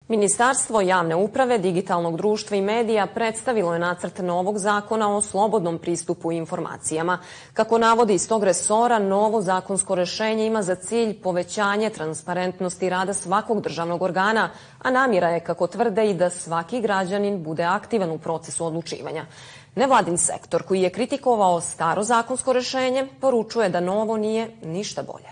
Ministarstvo javne uprave, digitalnog društva i medija predstavilo je nacrt novog zakona o slobodnom pristupu informacijama. Kako navodi iz tog resora, novo zakonsko rešenje ima za cilj povećanje transparentnosti rada svakog državnog organa, a namjera je, kako tvrde, i da svaki građanin bude aktivan u procesu odlučivanja. Nevladin sektor, koji je kritikovao staro zakonsko rešenje, poručuje da novo nije ništa bolje.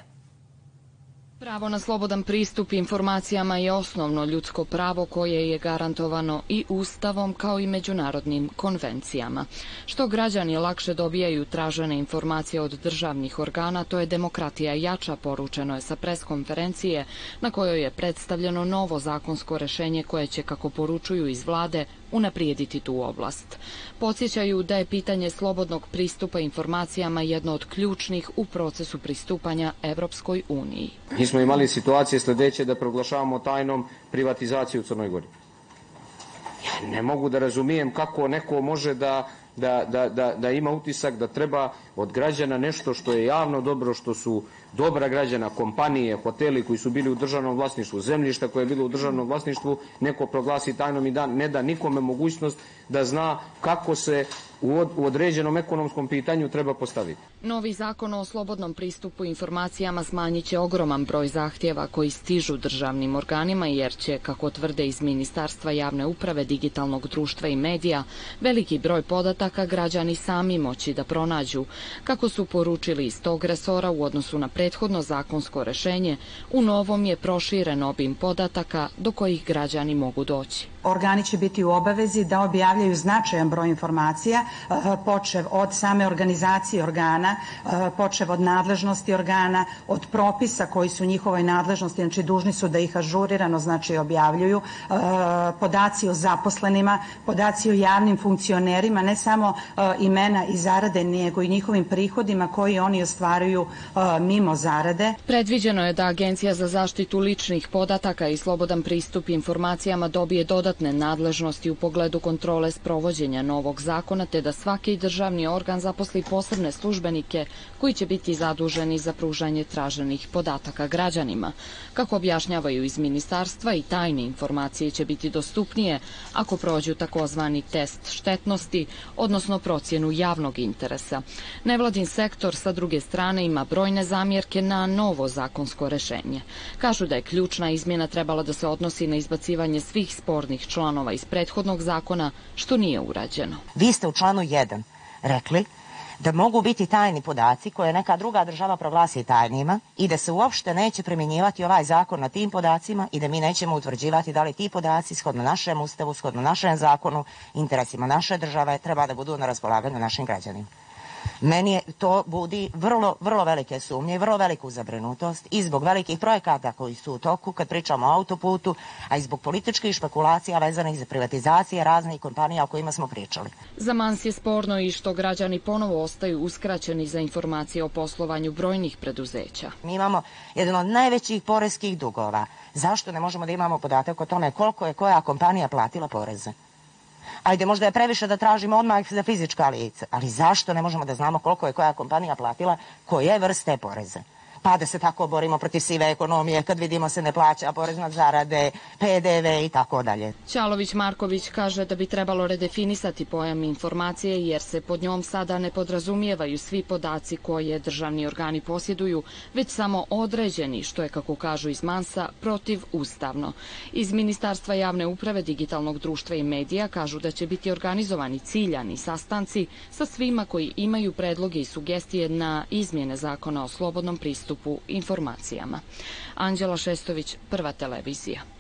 Pravo na slobodan pristup informacijama je osnovno ljudsko pravo koje je garantovano i Ustavom kao i međunarodnim konvencijama. Što građani lakše dobijaju tražene informacije od državnih organa, to je demokratija jača, poručeno je sa preskonferencije na kojoj je predstavljeno novo zakonsko rešenje koje će, kako poručuju iz vlade, unaprijediti tu oblast. Podsjećaju da je pitanje slobodnog pristupa informacijama jedno od ključnih u procesu pristupanja Evropskoj uniji. Mi smo imali situacije sledeće da proglašavamo tajnom privatizaciju u Crnoj Gori. Ja ne mogu da razumijem kako neko može da ima utisak da treba od građana nešto što je javno dobro, što su dobra građana, kompanije, hoteli koji su bili u državnom vlasništvu, zemljišta koje je bilo u državnom vlasništvu, neko proglasi tajnom i ne da nikome mogućnost da zna kako se u određenom ekonomskom pitanju treba postaviti. Novi zakon o slobodnom pristupu informacijama smanjit će ogroman broj zahtjeva koji stižu državnim organima, jer će, kako tvrde iz Ministarstva javne uprave, digitalnog društva i medija, veliki broj podataka građani sami moći da pronađu. Kako su poručili iz tog resora u odnosu na prethodno zakonsko rešenje, u novom je proširen obim podataka do kojih građani mogu doći. Organi će biti u obavezi da objavljaju značajan broj informacija, počev od same organizacije organa, počev od nadležnosti organa, od propisa koji su njihovoj nadležnosti, znači dužni su da ih ažurirano, znači objavljuju, podaci o zaposlenima, podaci o javnim funkcionerima, ne samo imena i zarade, nego i njihovim prihodima koji oni ostvaruju mimo zarade. Predviđeno je da Agencija za zaštitu ličnih podataka i slobodan pristup informacijama dobije dodatne nadležnosti u pogledu kontrole sprovođenja novog zakona, te da svaki državni organ zaposli posebne službenike koji će biti zaduženi za pružanje traženih podataka građanima. Kako objašnjavaju iz ministarstva, i tajne informacije će biti dostupnije ako prođu takozvani test štetnosti, odnosno procjenu javnog interesa. Nevladin sektor, sa druge strane, ima brojne zamjerke na novo zakonsko rešenje. Kažu da je ključna izmjena trebala da se odnosi na izbacivanje svih spornih članova iz prethodnog zakona, što nije urađeno. Vi ste u članu 1 rekli da mogu biti tajni podaci koje neka druga država proglasi tajnima i da se uopšte neće primjenjivati ovaj zakon na tim podacima i da mi nećemo utvrđivati da li ti podaci shodno našem ustavu, shodno našem zakonu, interesima naše države treba da budu na raspolaganju našim građanima. Meni je to budi vrlo velike sumnje i vrlo veliku zabrinutost i zbog velikih projekata koji su u toku kad pričamo o autoputu, a i zbog političkih špekulacija vezanih za privatizacije raznih kompanija o kojima smo pričali. Za Mans je sporno i što građani ponovo ostaju uskraćeni za informacije o poslovanju brojnih preduzeća. Mi imamo jedan od najvećih poreskih dugova. Zašto ne možemo da imamo podatak o tome koliko je koja kompanija platila poreze? Ajde, možda je previše da tražimo odmah za fizička lica, ali zašto ne možemo da znamo koliko je koja kompanija platila koje vrste poreze? Pa da se tako borimo protiv sive ekonomije, kad vidimo se ne plaća porez na zarade, PDV i tako dalje. Ćalović-Marković kaže da bi trebalo redefinisati pojam informacije, jer se pod njom sada ne podrazumijevaju svi podaci koje državni organi posjeduju, već samo određeni, što je, kako kažu iz Mansa, protivustavno. Iz Ministarstva javne uprave, digitalnog društva i medija kažu da će biti organizovani ciljani sastanci sa svima koji imaju predloge i sugestije na izmjene zakona o slobodnom pristupu informacijama. Anđela Šestović, Prva televizija.